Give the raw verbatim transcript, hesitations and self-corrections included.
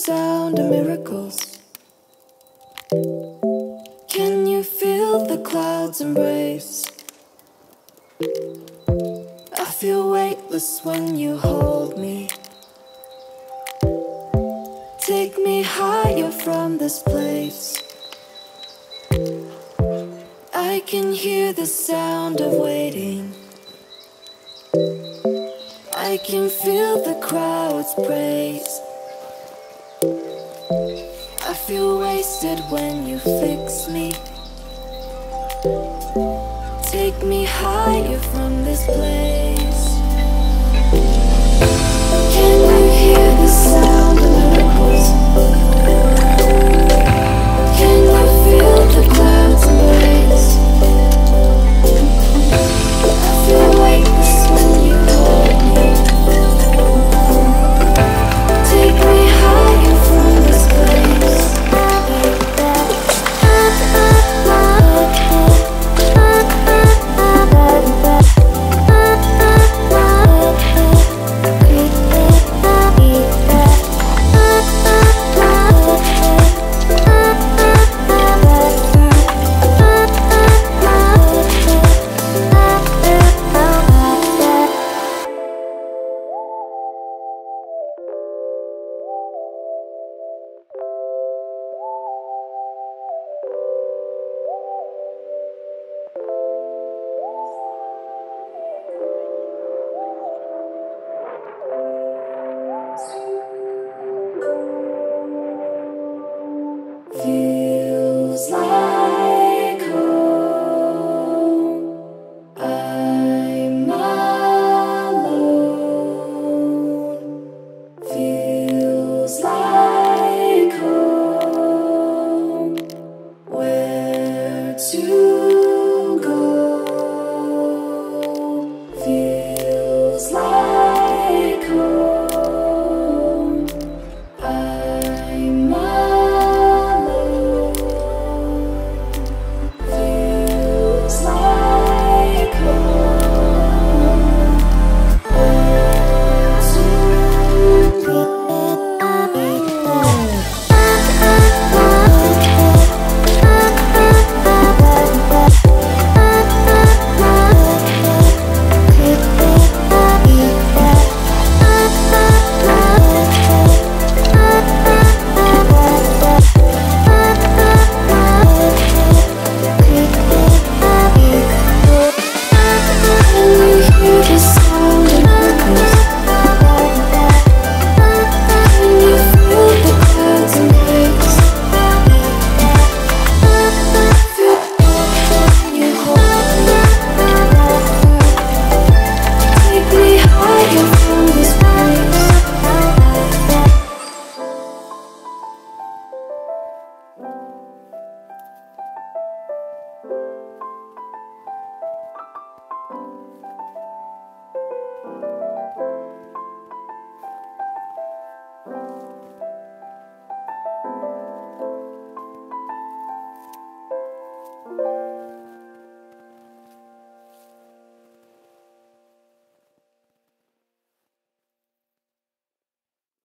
sound of miracles? Can you feel the clouds embrace? I feel weightless when you hold me. Take me higher from this place. I can hear the sound of waiting. I can feel the crowd's praise. I feel wasted when you fix me. Take me higher from this place.